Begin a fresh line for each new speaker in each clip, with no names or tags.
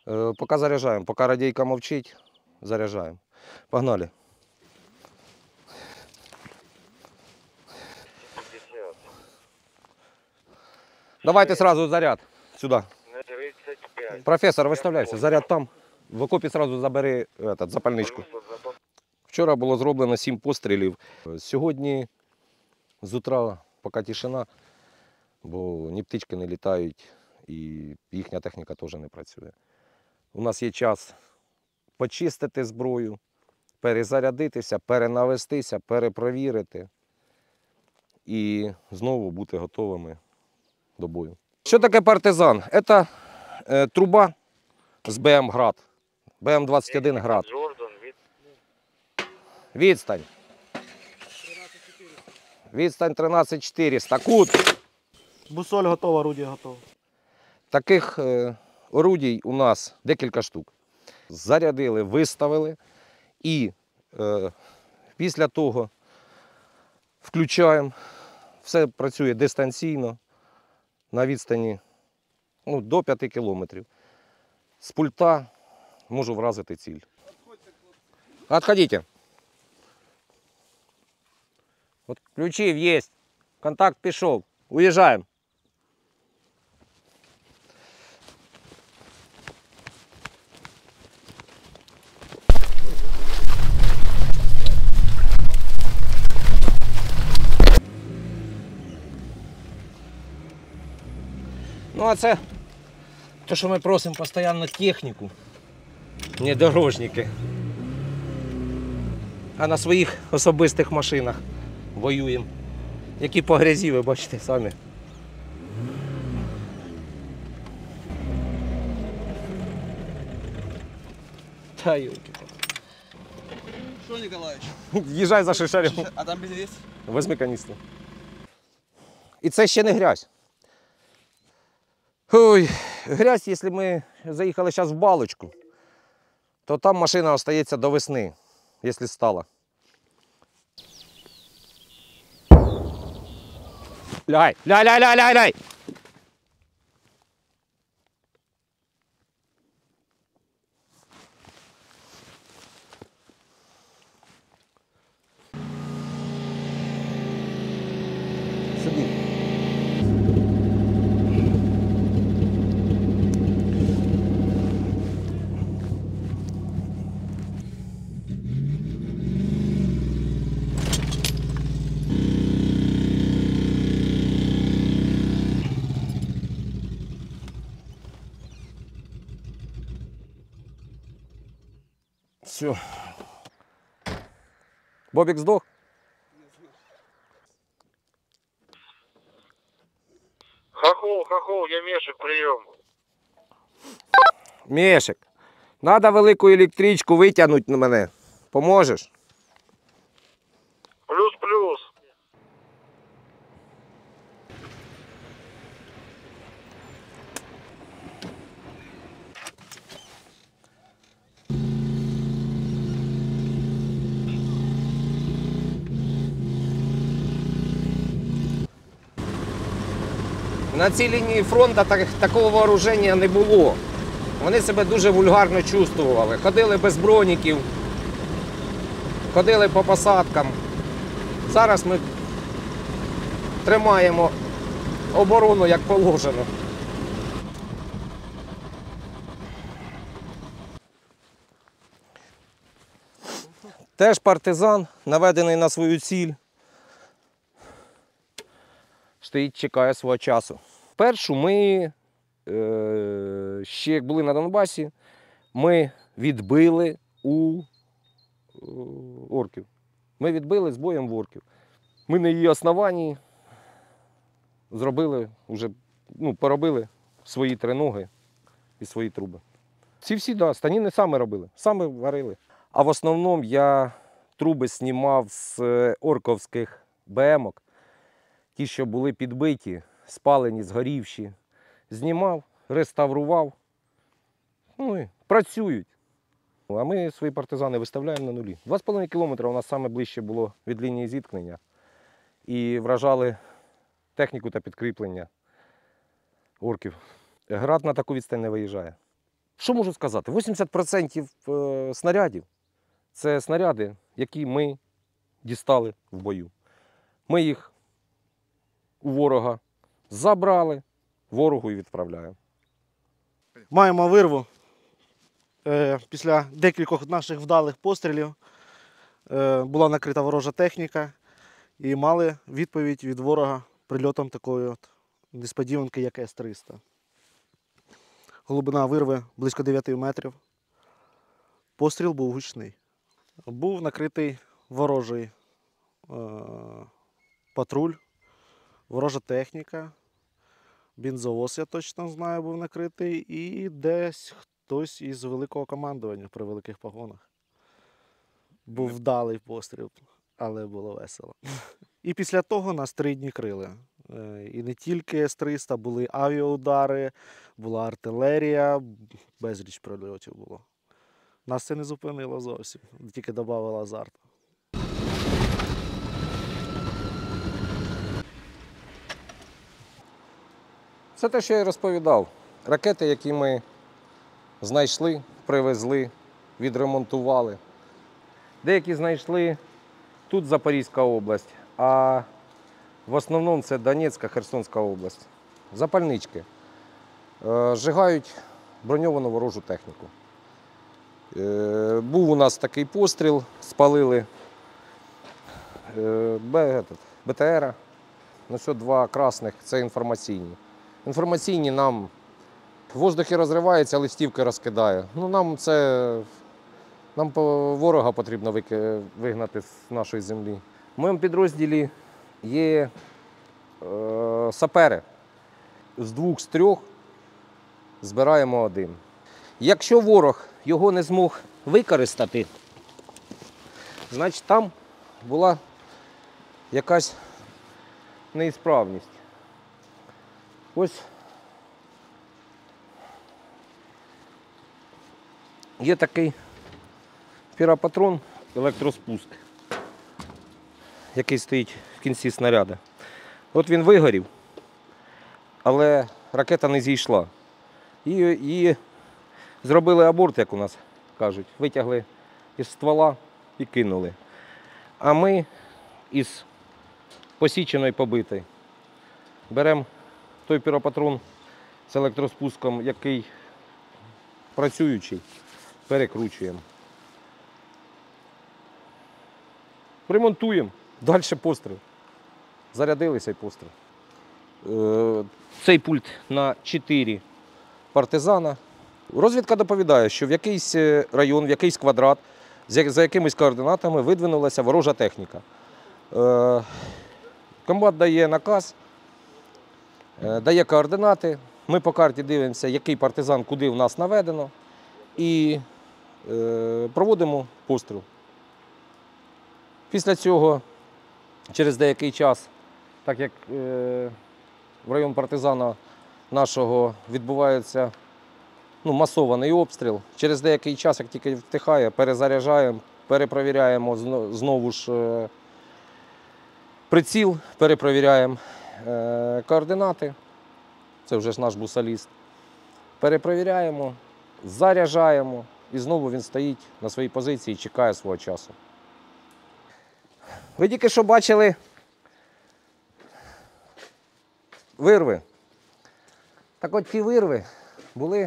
Поки заряджаємо, поки радійка мовчить, заряджаємо. Погнали. Давайте сразу заряд сюди. Професор, виставляйся, заряд там. В окопі сразу забери запальничку. Вчора було зроблено 7 пострілів. Сьогодні з утра поки тишина, бо ні птички не літають і їхня техніка теж не працює. У нас є час почистити зброю, перезарядитися, перенавестися, перепровірити і знову бути готовими до бою. Що таке партизан? Це труба з БМ «Град». БМ-21 «Град». Відстань. Відстань 13400. Кут.
Бусоль готова, орудие готове.
Таких орудій у нас декілька штук. Зарядили, виставили і після того включаємо. Все працює дистанційно на відстані до 5 кілометрів. З пульта можу вразити ціль. Отходите. От включив, є. Контакт пішов. Уїжджаємо. Ну а це те, що ми просимо постійно техніку, не дорожники, а на своїх особистих машинах воюємо. Які по грязі, ви бачите самі. Та юлки.
Що, Ніколаївич?
Їжджай за шишарем.
А там без вес?
Возьми каністру. І це ще не грязь. Ой, грязь, якщо ми заїхали зараз в Балочку, то там машина залишається до весни, якщо стала. Ляй, ляй, ляй, ляй, ляй, ляй! Сиди. Все. Бобик здох?
Хохол, я Мешек, прием.
Мешик, треба велику електричку витягнути на мене. Поможеш?
Плюс.
На цій лінії фронту такого вооруження не було. Вони себе дуже вульгарно чувствували. Ходили без броніків, ходили по посадкам. Зараз ми тримаємо оборону як положено. Теж партизан, наведений на свою ціль. Стоїть, чекає свого часу. Першу ми, ще як були на Донбасі, ми відбили у орків. Ми відбили з боєм в орків. Ми на її основанні зробили, поробили свої триноги і свої труби. Ці всі, да, станіни саме робили, саме варили. А в основному я труби знімав з орковських БМ-ок. Ті, що були підбиті, спалені, згорівші. Знімав, реставрував. І працюють. А ми свої партизани виставляємо на нулі. 2,5 кілометри у нас саме ближче було від лінії зіткнення. І вражали техніку та підкріплення орків. Град на таку відстань не виїжджає. Що можу сказати? 80% снарядів – це снаряди, які ми дістали в бою. Ми їх у ворога забрали, ворогу і відправляємо.
Маємо вирву. Після декількох наших вдалих пострілів була накрита ворожа техніка і мали відповідь від ворога прильотом такої от несподіванки, як С-300. Глибина вирви близько 9 метрів. Постріл був гучний. Був накритий ворожий патруль, ворожа техніка, бензовоз, я точно знаю, був накритий, і десь хтось із великого командування при великих погонах. Був вдалий постріл, але було весело. І після того нас 3 дні крили. І не тільки С-300, були авіаудари, була артилерія, безліч прильотів було. Нас це не зупинило зовсім, тільки додавало азарту.
Це те, що я й розповідав. Ракети, які ми знайшли, привезли, відремонтували. Деякі знайшли тут Запорізька область, а в основному це Донецька, Херсонська область. Запальнички. Зжигають броньовану ворожу техніку. Був у нас такий постріл, спалили БТР. Ось 2 красних – це інформаційні. Інформаційні нам в воздухі розривається, листівки розкидає. Ну, нам ворога потрібно вигнати з нашої землі. В моєму підрозділі є сапери. З 2 з 3 збираємо 1. Якщо ворог його не змог використати, значить там була якась неісправність. Ось є такий піропатрон, електроспуск, який стоїть в кінці снаряда. От він вигорів, але ракета не зійшла. І зробили аборт, як у нас кажуть, витягли із ствола і кинули. А ми із посіченої побитої беремо той піропатрон з електроспуском, який працюючий, перекручуємо. Ремонтуємо, далі постріл. Зарядилися і постріл. Цей пульт на 4 партизана. Розвідка доповідає, що в якийсь район, в якийсь квадрат, за якимись координатами видвинулася ворожа техніка. Комбат дає наказ, дає координати, ми по карті дивимося, який партизан куди в нас наведено, і проводимо постріл. Після цього, через деякий час, так як в район партизана нашого відбувається масований обстріл, через деякий час, як тільки втихає, перезаряджаємо, перепровіряємо знову ж приціл, перепровіряємо координати, це вже ж наш бусаліст, перепровіряємо, заряджаємо і знову він стоїть на своїй позиції і чекає свого часу. Ви тільки що бачили вирви. Так от ті вирви були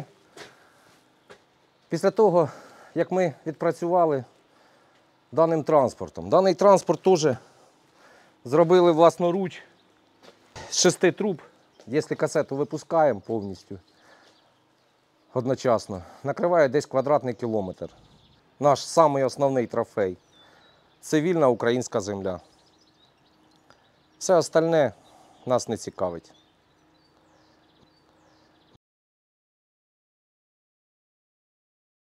після того, як ми відпрацювали даним транспортом. Даний транспорт теж зробили власноруч з 6 труб. Якщо касету випускаємо повністю, одночасно, накриває десь квадратний кілометр. Наш самий основний трофей – цивільна українська земля. Все остальне нас не цікавить.